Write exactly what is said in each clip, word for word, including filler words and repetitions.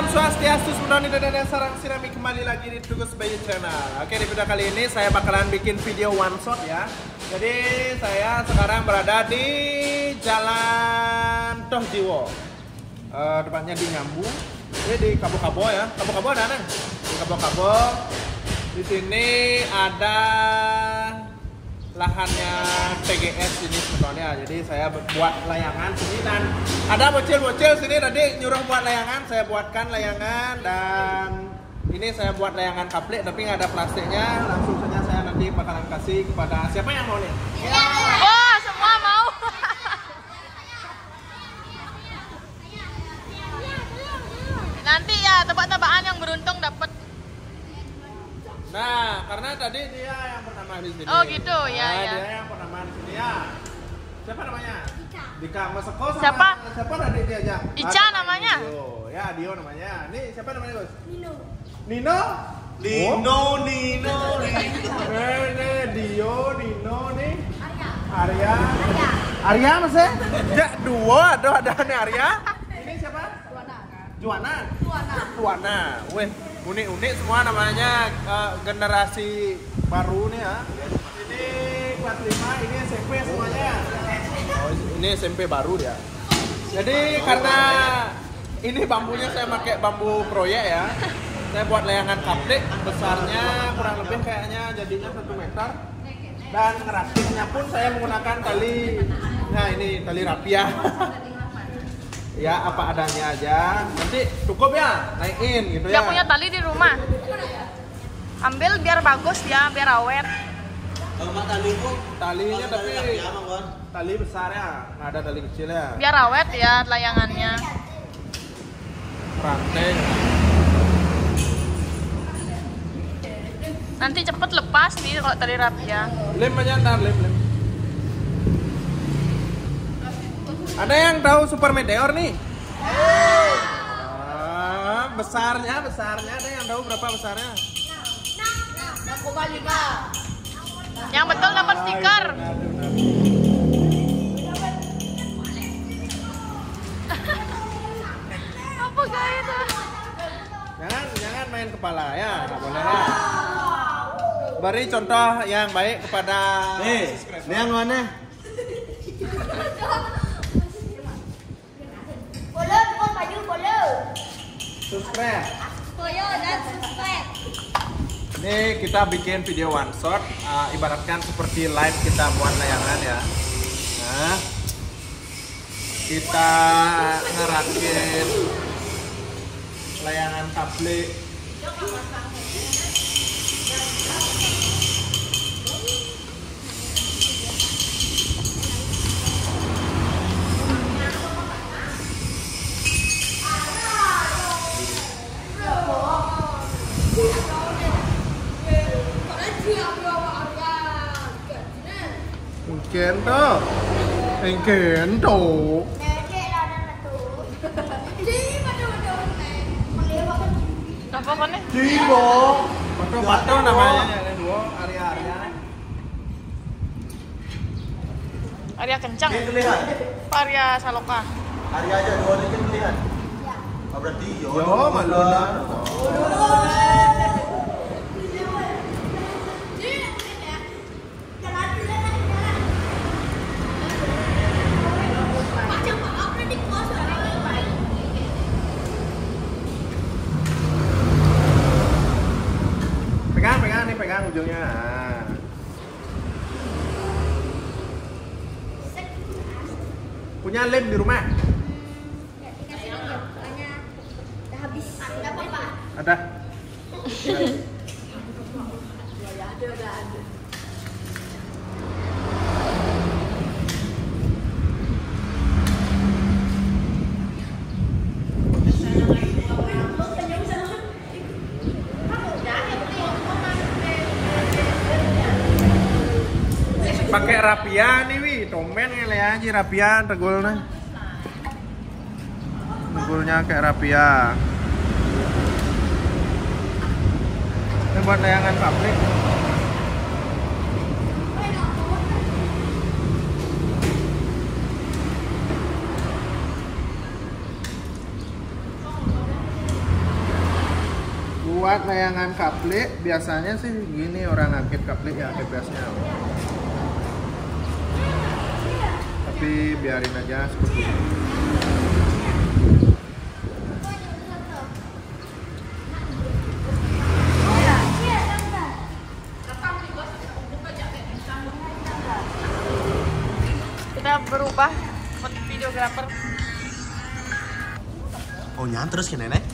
Salam Swastiastu, Sunani dan Sarang Sinami, kembali lagi di Tugas Bayu Channel. Oke, di video kali ini saya bakalan bikin video one shot ya. Jadi saya sekarang berada di Jalan Toh Jiwo, uh, depannya di Nyambu. Ini di Kabo-Kabo ya. Kabo-Kabo ada nang? Di Kabo-Kabo. Di sini ada lahannya P G S ini sebetulnya. Jadi saya buat layangan sini dan ada bocil-bocil sini tadi nyuruh buat layangan, saya buatkan layangan dan ini saya buat layangan kaplek tapi nggak ada plastiknya. Langsung saja saya nanti bakalan kasih kepada siapa yang mau nih? Ya. Oh, semua mau. Nanti ya tebak-tebakan yang beruntung dapat. Nah, karena tadi dia yang pertama di sini. Oh gitu, ya nah, ya. Dia yang pertama di sini ya. Siapa namanya? Dika. Dika Maseko sama Siapa? Siapa tadi dia aja? Ica ah, namanya. Dio. Ya, Dio namanya. Nih, siapa namanya, Bos? Nino. Nino? Nino, Nino, Nino. Eh, nih, Dio, Nino nih. Arya. Arya. Arya. Arya masih? Ya, dua ada ada nih Arya. Ini siapa? Juana. Juana. Juana. Juana. Weh, unik-unik semua namanya, uh, generasi baru nih ya. Ini kelas lima, ini S M P semuanya. Oh, ini S M P baru dia. Jadi karena ini bambunya saya pakai bambu proyek ya. Saya buat layangan kaplek, besarnya kurang lebih kayaknya jadinya satu meter. Dan ngerapinnya pun saya menggunakan tali, nah ini tali rapia. Ya apa adanya aja. Nanti cukup ya, naikin gitu ya. Dia punya tali di rumah. Ambil biar bagus ya, biar awet. Kalau mak tali itu Talinya tapi ya, Bang Gon. tali besar ya, nggak ada tali kecil ya. Biar awet ya layangannya. Rantai. Nanti cepet lepas nih kalau tali rapia. Lem aja ntar, lem lem. Ada yang tahu Super Meteor nih? Ah, besarnya, besarnya. Ada yang tahu berapa besarnya? Yang betul dapat stiker. Ah, iya, benar, benar. Apa gaya itu? Jangan, jangan main kepala ya, nggak boleh ya. Beri contoh yang baik kepada Eh, ini yang mana? Boleh, bukan baju boleh. subscribe. Toyo dan subscribe. Ini kita bikin video one shot, uh, ibaratkan seperti live kita buat layangan ya. Nah, kita ngerakin layangan kaplek. Mungkin tuh, mungkin tuh. Nenek ada satu. Jadi pada pada melihat Apa kan nih? Jibo, pato pato namanya yang dua, Arya Arya. Arya kencang. Ini terlihat. Arya Saloka. Hari aja dua ini terlihat. Oh, berarti yo. Yo, Maluna. Pegang, pegang nih, pegang ujungnya. Nah. Punya lem di rumah? udah habis. Ada apa, Pak? Ada. Pakai rapia nih wi, tomen ngele aja rapia tegulnya. Tegulnya kayak rapia. Ini buat layangan pabrik. buat layangan kaplek biasanya sih gini orang ngakit kaplek ya K P S-nya. Tapi biarin aja seperti ini. Kita berubah videografer. Oh nyaan terus ke nenek.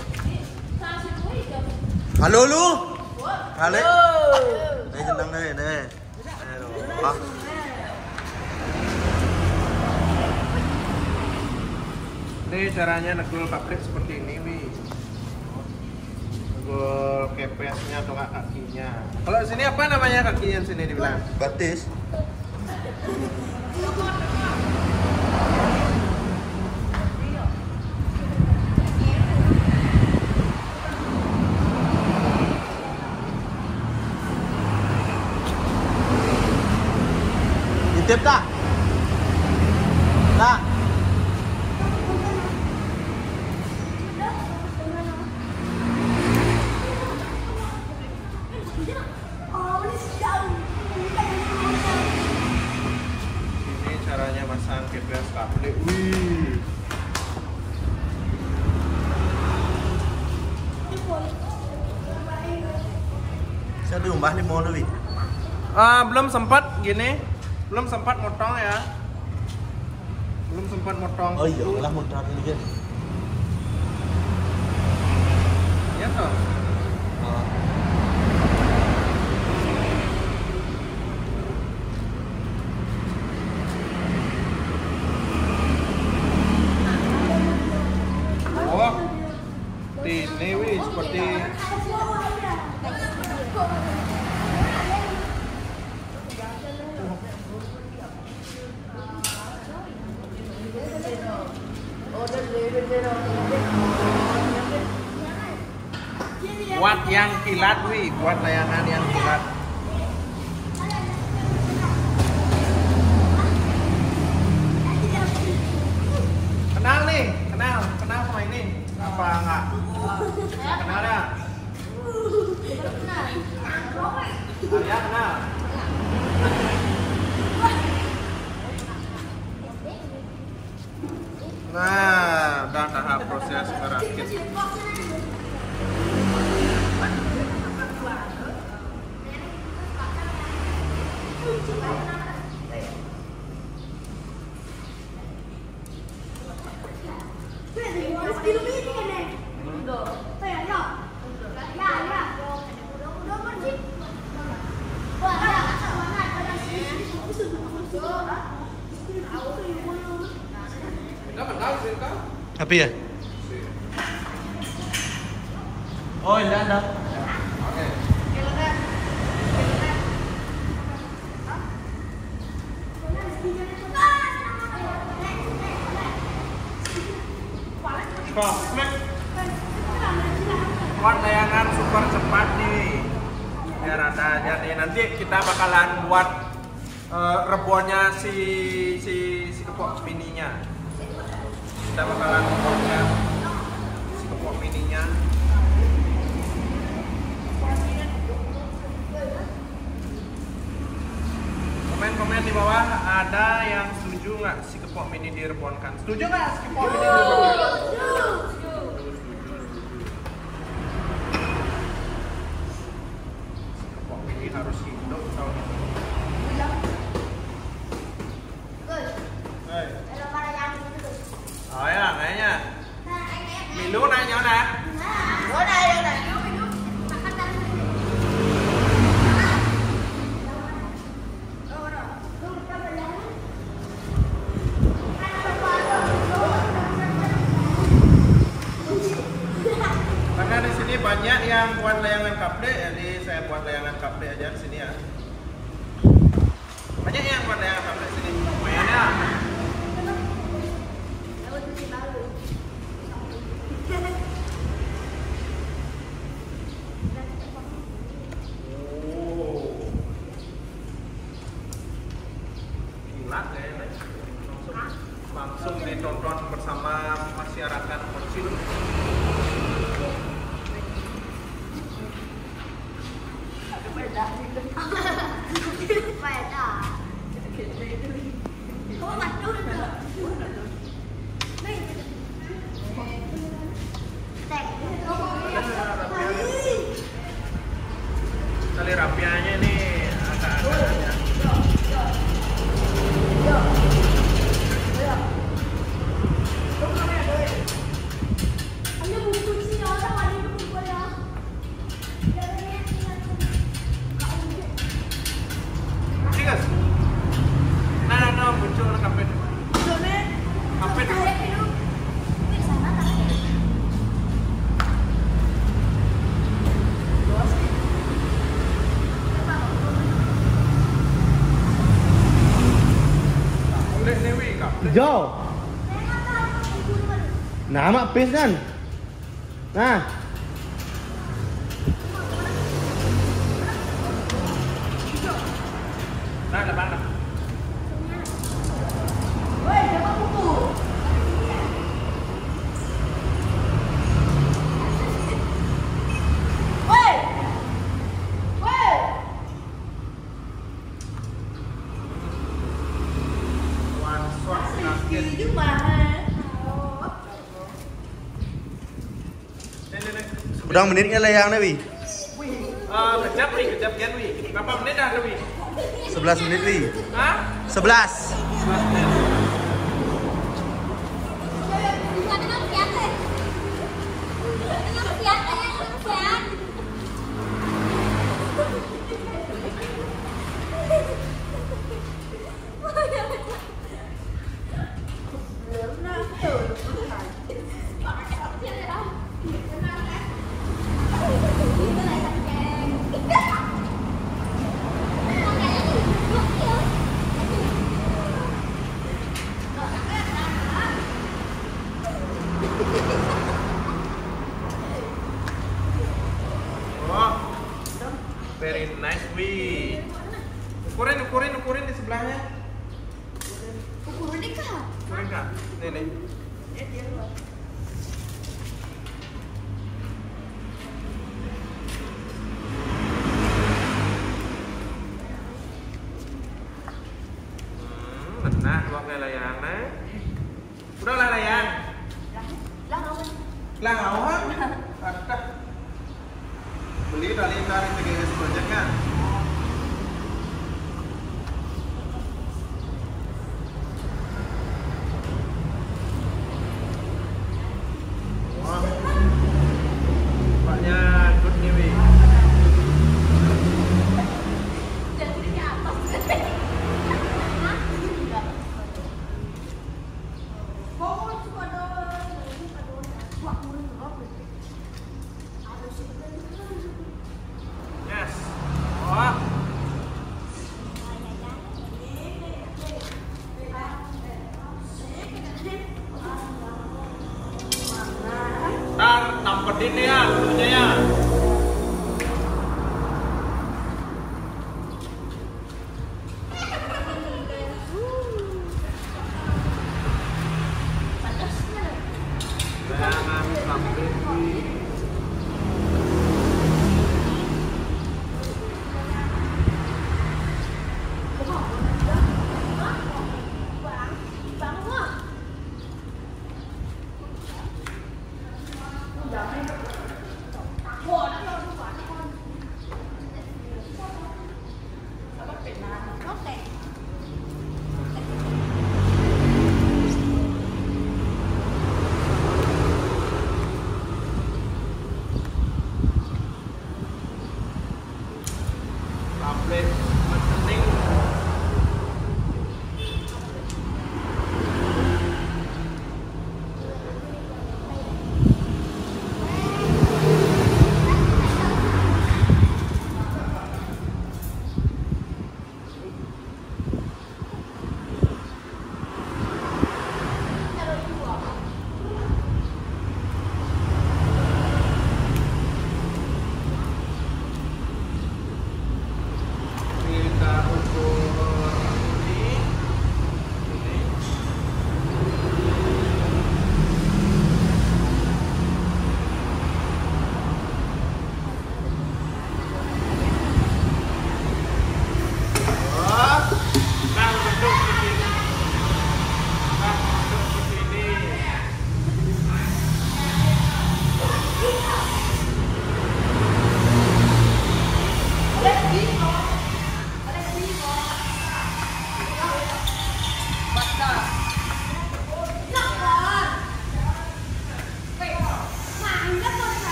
Halo lu. Halo. Eh jenang deh, deh. Ah. Ini caranya negul kaplek seperti ini, wi. Negul K P S-nya atau nggak kakinya. Kalau sini apa namanya kakinya sini dibilang? Batis. Titip tak? Tak. Ini caranya masang K P S kaplek. Wih. Saya diumbah nih mau lebih. Ah, belum sempat gini. Belum sempat motong ya. Belum sempat motong. Oh iya, lah motor ini kan. Ya toh. Oh. Ini wih seperti buat yang kilat, wih, buat layangan yang kilat. Kenal nih, kenal, kenal sama ini? Apa enggak? Kenal ya? Arya kenal? Nah, udah tahap proses merakit. Apa ya? Oh, enggak ada. Oke. Komplek. Buat layangan super cepat nih. Biar ada jadi nanti kita bakalan buat uh, rebonnya si si si kepok mininya. Kita bakalan buatnya si kepok mininya. Komen-komen di bawah ada yang setuju nggak si kepok mini direbonkan? Setuju nggak si kepok mini direbonkan? Kepok mini harus hidup tahun ini. Hey. Oh ya, kayaknya. Milu nanya nak. Karena di sini banyak yang buat layangan kaplek, jadi saya buat layangan kaplek aja di sini ya. Banyak yang buat layangan kaplek sini. Lumayan ya. Langsung ditonton bersama masyarakat kecil. Lumpia-lumpia-nya nih agak-agak ya. Ada buku sih orang ada buku ya. Chicas. Nah, no, muncul orang kampet. Kampet. Hijau. Nama pis kan? Nah. Nah, depan lah. One shot basket. Nih, nih, nih. Udah menitnya lah yang Wi. Eh, kejap nih, kejap gian wi. Berapa menit dah wi? sebelas menit Wi. Hah? sebelas. Oh, very nice wi. Ukurin, ukurin, ukurin di sebelahnya. Ukurin kah? Nih, nih. Hmm, enak buatnya layang nih. Udah lah layang. Lah ngawang. Ada. Beli dari dari T G S Project kan? Wah, banyak good nih wi. Yes. Wah. Ntar tampetin ya dulunya ya. Jangan sampai update penting.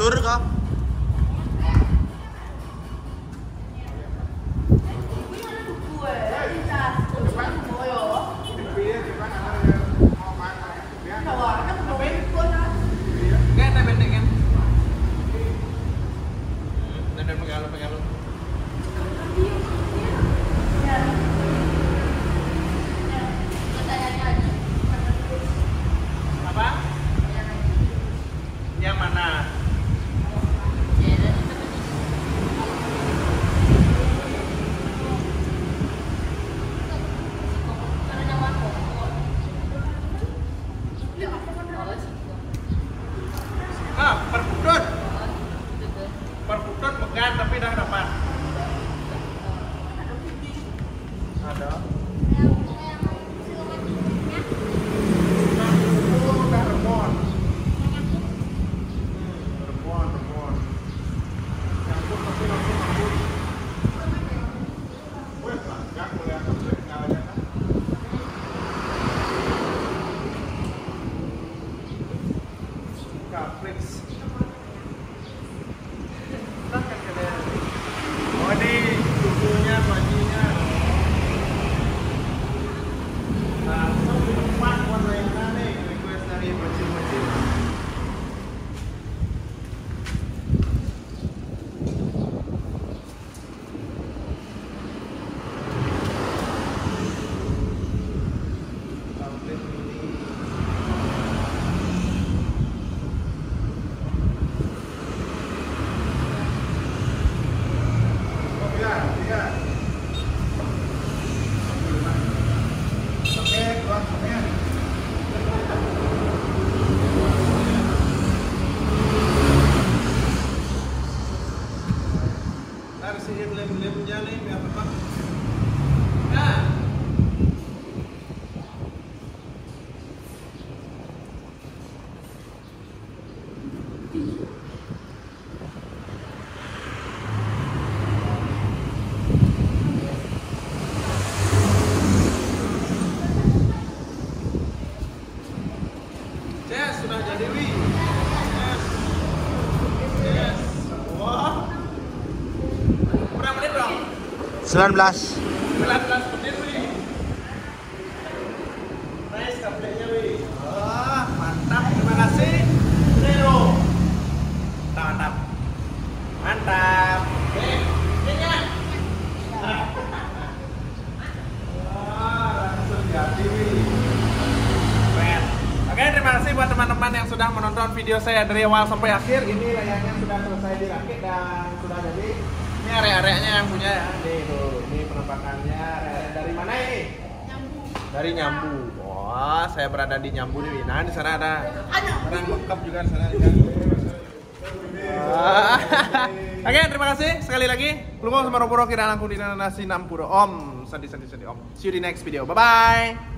mundur kok. Yang mana? Ah, perputut. Perputut megan tapi dah dapat. Ada. Udah remon. Remon, remon. Campur tapi langsung campur. Wih, enggak boleh aku enggak aja kan. Kaplix. Oh ini susunya, bajinya. Nah, satu tempat warna yang mana nih? Request dari bocil-bocil. Kaplix ini. Ya, ya. Oke, keluar semuanya. Taruh sini lem-lemnya nih biar tepat. Nah. Yes, sudah jadi wi. Yes. Yes. Wah. Berapa menit dong? sembilan belas. sembilan belas menit wi. Nice kaplenya wi. Wah, mantap. Terima kasih. Zero. Mantap. Mantap. Oke. Kayaknya. Wah, langsung jadi wi. Keren. Oke, terima kasih buat teman-teman yang sudah menonton video saya dari awal sampai akhir. Ini layarnya sudah selesai dirakit dan sudah jadi. Ini area-areanya yang punya ya. Nih tuh, ini penampakannya. Area dari mana ini? Nyambu. Dari Nyambu. Wah, saya berada di Nyambu nih. Nah, di sana ada orang lengkap juga di sana. Wah. Oke, terima kasih sekali lagi. Lumong sama Ropuro kira langkung di nasi nampuro. Om, sedih sedih sedih Om. See you di next video. Bye bye.